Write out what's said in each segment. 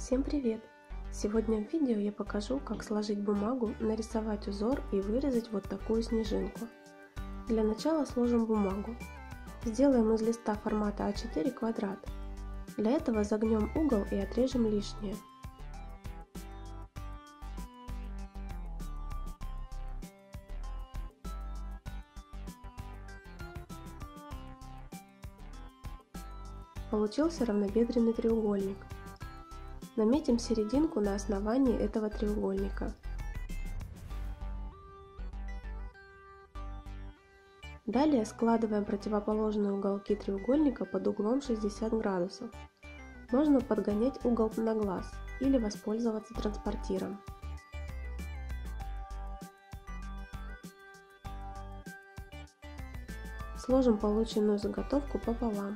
Всем привет! Сегодня в видео я покажу, как сложить бумагу, нарисовать узор и вырезать вот такую снежинку. Для начала сложим бумагу. Сделаем из листа формата А4 квадрат. Для этого загнем угол и отрежем лишнее. Получился равнобедренный треугольник. Наметим серединку на основании этого треугольника. Далее складываем противоположные уголки треугольника под углом 60 градусов. Можно подгонять угол на глаз или воспользоваться транспортиром. Сложим полученную заготовку пополам.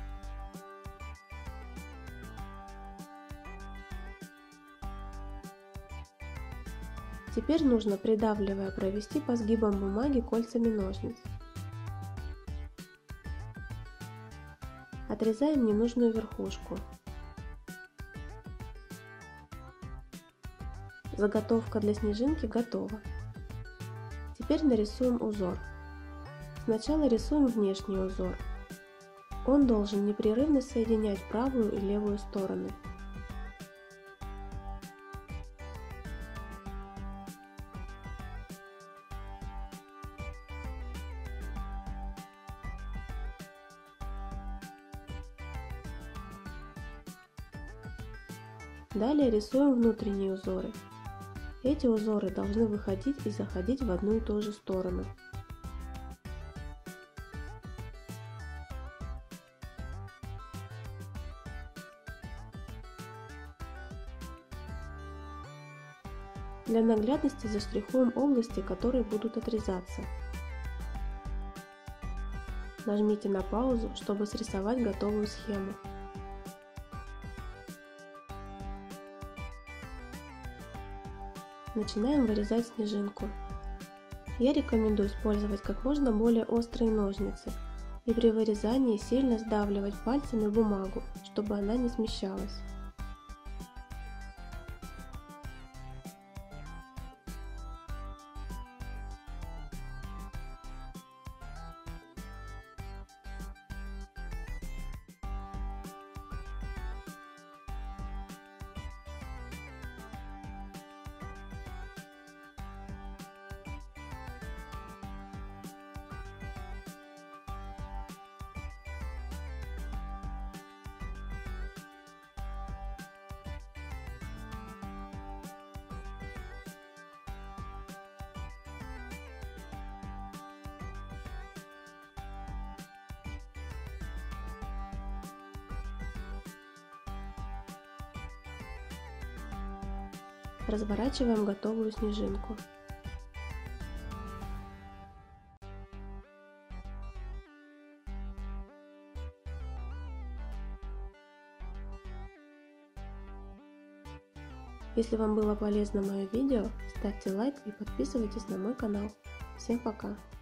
Теперь нужно, придавливая, провести по сгибам бумаги кольцами ножниц. Отрезаем ненужную верхушку. Заготовка для снежинки готова. Теперь нарисуем узор. Сначала рисуем внешний узор. Он должен непрерывно соединять правую и левую стороны. Далее рисуем внутренние узоры. Эти узоры должны выходить и заходить в одну и ту же сторону. Для наглядности заштрихуем области, которые будут отрезаться. Нажмите на паузу, чтобы срисовать готовую схему. Начинаем вырезать снежинку. Я рекомендую использовать как можно более острые ножницы и при вырезании сильно сдавливать пальцами бумагу, чтобы она не смещалась. Разворачиваем готовую снежинку. Если вам было полезно мое видео, ставьте лайк и подписывайтесь на мой канал. Всем пока!